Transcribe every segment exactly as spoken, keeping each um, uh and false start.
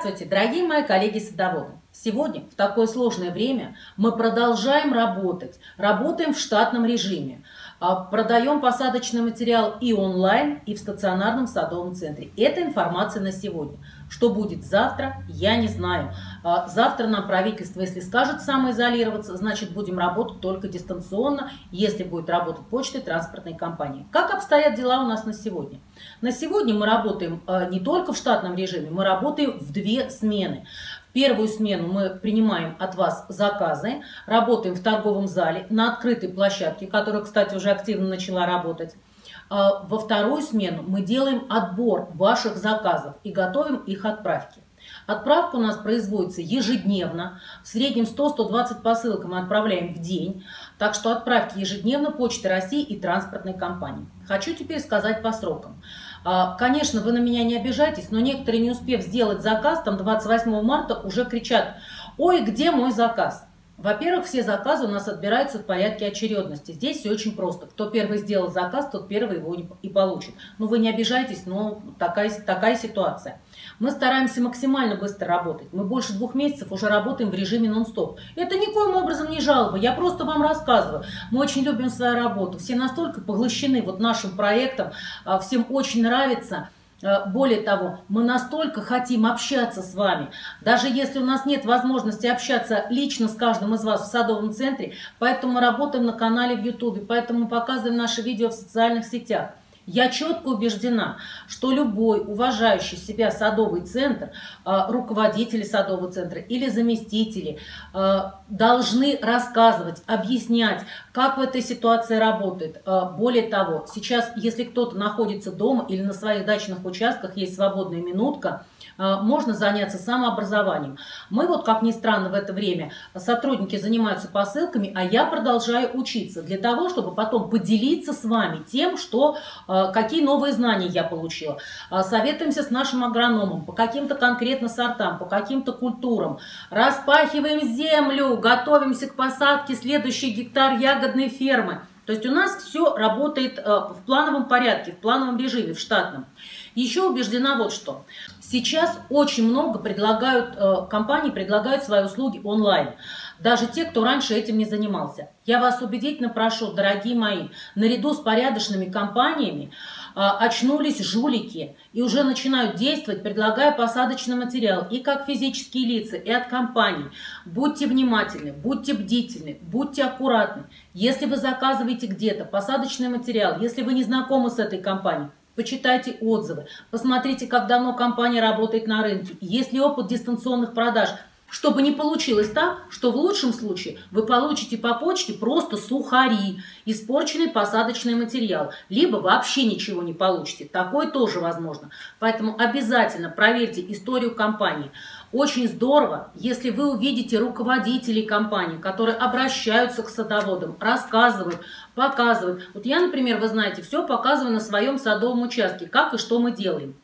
Здравствуйте, дорогие мои коллеги-садоводы! Сегодня, в такое сложное время, мы продолжаем работать. Работаем в штатном режиме. Продаем посадочный материал и онлайн, и в стационарном садовом центре. Это информация на сегодня. Что будет завтра, я не знаю. Завтра нам правительство, если скажет самоизолироваться, значит будем работать только дистанционно, если будет работать почта и транспортные компании. Как обстоят дела у нас на сегодня? На сегодня мы работаем не только в штатном режиме, мы работаем в две смены. Первую смену мы принимаем от вас заказы, работаем в торговом зале на открытой площадке, которая, кстати, уже активно начала работать. Во вторую смену мы делаем отбор ваших заказов и готовим их отправки. Отправка у нас производится ежедневно, в среднем сто — сто двадцать посылок мы отправляем в день, так что отправки ежедневно Почты России и транспортной компании. Хочу теперь сказать по срокам. Конечно, вы на меня не обижайтесь, но некоторые, не успев сделать заказ, там двадцать восьмого марта уже кричат: «Ой, где мой заказ?» Во-первых, все заказы у нас отбираются в порядке очередности. Здесь все очень просто. Кто первый сделал заказ, тот первый его и получит. Ну, вы не обижайтесь, но такая, такая ситуация. Мы стараемся максимально быстро работать. Мы больше двух месяцев уже работаем в режиме нон-стоп. Это никоим образом не жалоба, я просто вам рассказываю. Мы очень любим свою работу. Все настолько поглощены вот нашим проектом, всем очень нравится. Более того, мы настолько хотим общаться с вами, даже если у нас нет возможности общаться лично с каждым из вас в садовом центре, поэтому мы работаем на канале в ютубе, поэтому мы показываем наши видео в социальных сетях. Я четко убеждена, что любой уважающий себя садовый центр, руководители садового центра или заместители должны рассказывать, объяснять, как в этой ситуации работает. Более того, сейчас, если кто-то находится дома или на своих дачных участках, есть свободная минутка, можно заняться самообразованием. Мы вот, как ни странно, в это время сотрудники занимаются посылками, а я продолжаю учиться для того, чтобы потом поделиться с вами тем, что, какие новые знания я получила. Советуемся с нашим агрономом по каким-то конкретно сортам, по каким-то культурам. Распахиваем землю, готовимся к посадке следующий гектар ягодной фермы. То есть у нас все работает в плановом порядке, в плановом режиме, в штатном. Еще убеждена вот что. Сейчас очень много предлагают, компании предлагают свои услуги онлайн. Даже те, кто раньше этим не занимался. Я вас убедительно прошу, дорогие мои, наряду с порядочными компаниями очнулись жулики и уже начинают действовать, предлагая посадочный материал и как физические лица, и от компаний. Будьте внимательны, будьте бдительны, будьте аккуратны. Если вы заказываете где-то посадочный материал, если вы не знакомы с этой компанией, почитайте отзывы, посмотрите, как давно компания работает на рынке, есть ли опыт дистанционных продаж, чтобы не получилось так, что в лучшем случае вы получите по почте просто сухари, испорченный посадочный материал, либо вообще ничего не получите. Такое тоже возможно. Поэтому обязательно проверьте историю компании. Очень здорово, если вы увидите руководителей компании, которые обращаются к садоводам, рассказывают, показывают. Вот я, например, вы знаете, все показываю на своем садовом участке, как и что мы делаем.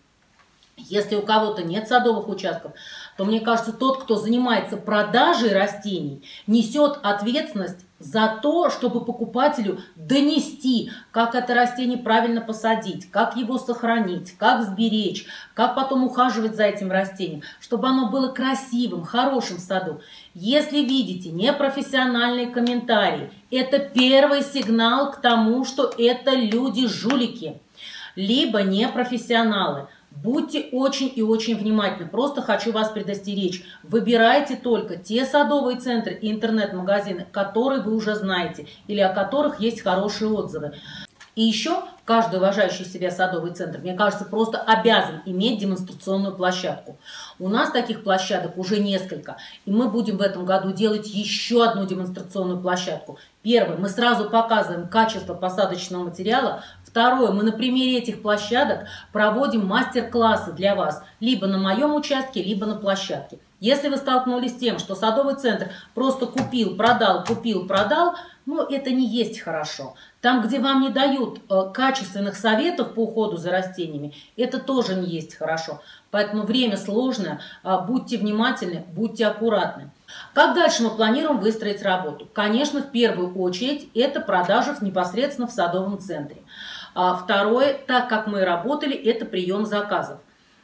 Если у кого-то нет садовых участков, то, мне кажется, тот, кто занимается продажей растений, несет ответственность за то, чтобы покупателю донести, как это растение правильно посадить, как его сохранить, как сберечь, как потом ухаживать за этим растением, чтобы оно было красивым, хорошим в саду. Если видите непрофессиональные комментарии, это первый сигнал к тому, что это люди-жулики, либо непрофессионалы. Будьте очень и очень внимательны. Просто хочу вас предостеречь. Выбирайте только те садовые центры и интернет-магазины, которые вы уже знаете или о которых есть хорошие отзывы. И еще каждый уважающий себя садовый центр, мне кажется, просто обязан иметь демонстрационную площадку. У нас таких площадок уже несколько, и мы будем в этом году делать еще одну демонстрационную площадку. Первое, мы сразу показываем качество посадочного материала. Второе, мы на примере этих площадок проводим мастер-классы для вас, либо на моем участке, либо на площадке. Если вы столкнулись с тем, что садовый центр просто купил, продал, купил, продал, ну это не есть хорошо. Там, где вам не дают э, качественных советов по уходу за растениями, это тоже не есть хорошо. Поэтому время сложное, э, будьте внимательны, будьте аккуратны. Как дальше мы планируем выстроить работу? Конечно, в первую очередь это продажа непосредственно в садовом центре. А второе, так как мы работали, это прием заказов.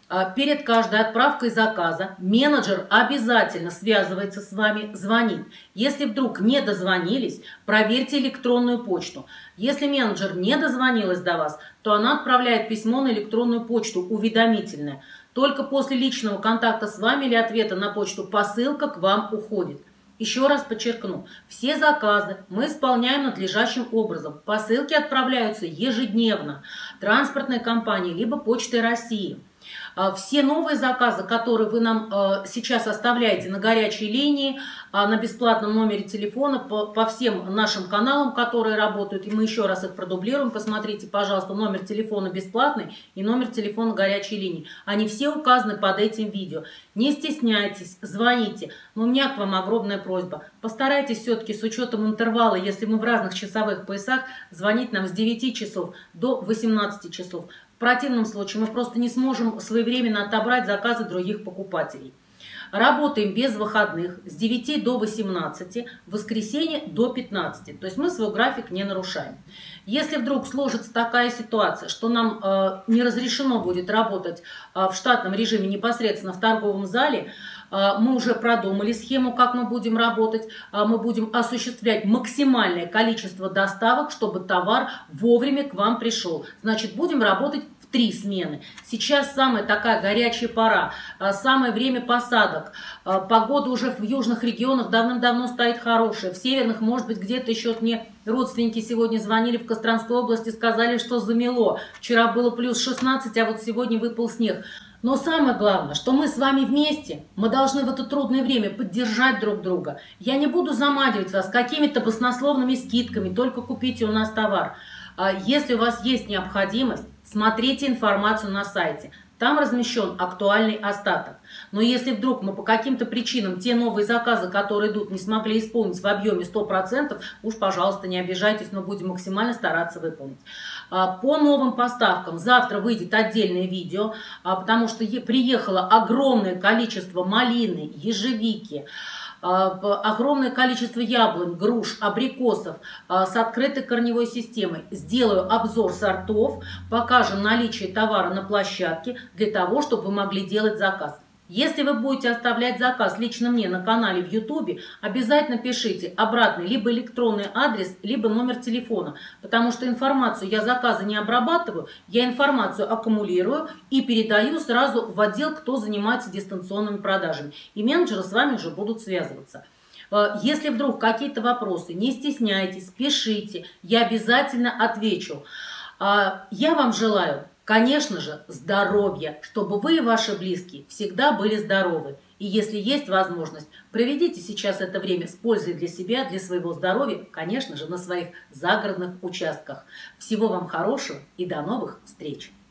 Перед каждой отправкой заказа менеджер обязательно связывается с вами, звонит. Если вдруг не дозвонились, проверьте электронную почту. Если менеджер не дозвонилась до вас, то она отправляет письмо на электронную почту уведомительное. Только после личного контакта с вами или ответа на почту посылка к вам уходит. Еще раз подчеркну, все заказы мы исполняем надлежащим образом. Посылки отправляются ежедневно транспортной компанией либо Почтой России. Все новые заказы, которые вы нам сейчас оставляете на горячей линии, на бесплатном номере телефона, по, по всем нашим каналам, которые работают, и мы еще раз их продублируем, посмотрите, пожалуйста, номер телефона бесплатный и номер телефона горячей линии. Они все указаны под этим видео. Не стесняйтесь, звоните. Но у меня к вам огромная просьба. Постарайтесь все-таки с учетом интервала, если мы в разных часовых поясах, звонить нам с девяти часов до восемнадцати часов. В противном случае мы просто не сможем своевременно отобрать заказы других покупателей. Работаем без выходных с девяти до восемнадцати, в воскресенье до пятнадцати. То есть мы свой график не нарушаем. Если вдруг сложится такая ситуация, что нам э, не разрешено будет работать э, в штатном режиме непосредственно в торговом зале, э, мы уже продумали схему, как мы будем работать. Э, мы будем осуществлять максимальное количество доставок, чтобы товар вовремя к вам пришел. Значит, будем работать в три смены. Сейчас самая такая горячая пора, самое время посадок. Погода уже в южных регионах давным-давно стоит хорошая. В северных, может быть, где-то еще мне родственники сегодня звонили в Костромской области, сказали, что замело. Вчера было плюс шестнадцать, а вот сегодня выпал снег. Но самое главное, что мы с вами вместе, мы должны в это трудное время поддержать друг друга. Я не буду заманивать вас какими-то баснословными скидками, только купите у нас товар. Если у вас есть необходимость, смотрите информацию на сайте. Там размещен актуальный остаток. Но если вдруг мы по каким-то причинам те новые заказы, которые идут, не смогли исполнить в объеме сто процентов, уж, пожалуйста, не обижайтесь, но будем максимально стараться выполнить. По новым поставкам завтра выйдет отдельное видео, потому что приехало огромное количество малины, ежевики, огромное количество яблонь, груш, абрикосов с открытой корневой системой. Сделаю обзор сортов, покажем наличие товара на площадке для того, чтобы вы могли делать заказ. Если вы будете оставлять заказ лично мне на канале в ютубе, обязательно пишите обратный либо электронный адрес, либо номер телефона, потому что информацию я заказы не обрабатываю, я информацию аккумулирую и передаю сразу в отдел, кто занимается дистанционными продажами. И менеджеры с вами уже будут связываться. Если вдруг какие-то вопросы, не стесняйтесь, пишите, я обязательно отвечу. Я вам желаю, конечно же, здоровья, чтобы вы и ваши близкие всегда были здоровы. И если есть возможность, проведите сейчас это время с пользой для себя, для своего здоровья, конечно же, на своих загородных участках. Всего вам хорошего и до новых встреч!